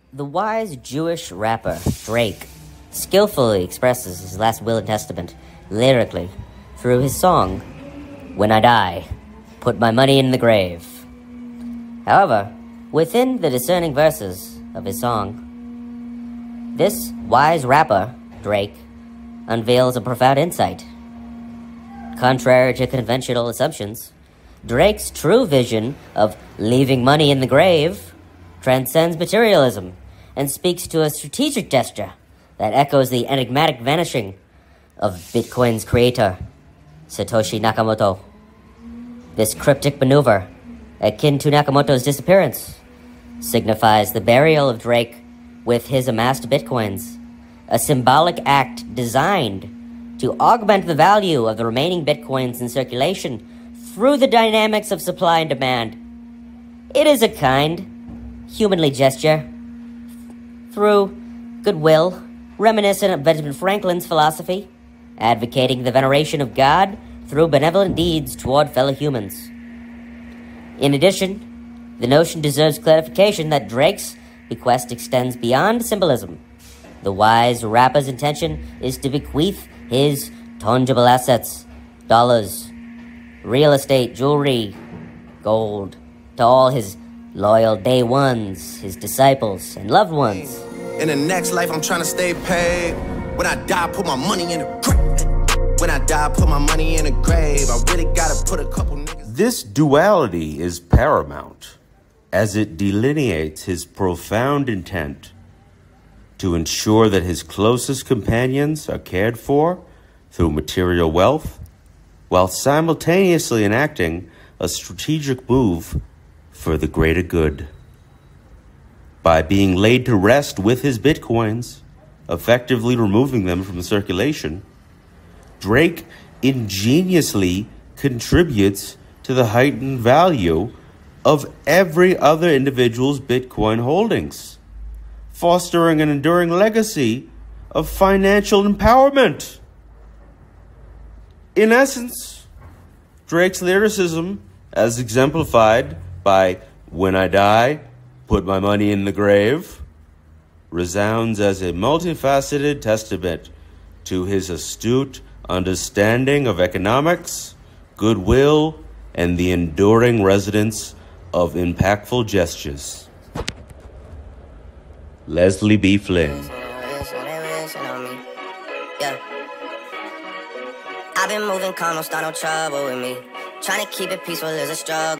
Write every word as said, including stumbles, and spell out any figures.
The wise Jewish rapper Drake skillfully expresses his last will and testament lyrically through his song, "When I Die, Put My Money in the Grave." However, within the discerning verses of his song, this wise rapper, Drake, unveils a profound insight. Contrary to conventional assumptions, Drake's true vision of leaving money in the grave transcends materialism and speaks to a strategic gesture that echoes the enigmatic vanishing of Bitcoin's creator, Satoshi Nakamoto. This cryptic maneuver, akin to Nakamoto's disappearance, signifies the burial of Drake with his amassed Bitcoins, a symbolic act designed to augment the value of the remaining Bitcoins in circulation through the dynamics of supply and demand. It is a kind, humanly gesture through goodwill, reminiscent of Benjamin Franklin's philosophy, advocating the veneration of God through benevolent deeds toward fellow humans. In addition, the notion deserves clarification that Drake's bequest extends beyond symbolism. The wise rapper's intention is to bequeath his tangible assets, dollars, real estate, jewelry, gold, to all his loyal day ones, his disciples, and loved ones. In the next life, I'm trying to stay paid. When I die, put my money in a grave. When I die, put my money in a grave. I really gotta put a couple niggas. This duality is paramount, as it delineates his profound intent to ensure that his closest companions are cared for through material wealth, while simultaneously enacting a strategic move for the greater good. By being laid to rest with his Bitcoins, effectively removing them from circulation, Drake ingeniously contributes to the heightened value of every other individual's Bitcoin holdings, fostering an enduring legacy of financial empowerment. In essence, Drake's lyricism, as exemplified by "When I Die, Put My Money in the Grave," resounds as a multifaceted testament to his astute understanding of economics, goodwill, and the enduring resonance of impactful gestures. Leslie B. Flynn. Yeah. I've been moving calm, don't start no trouble with me. Trying to keep it peaceful is a struggle.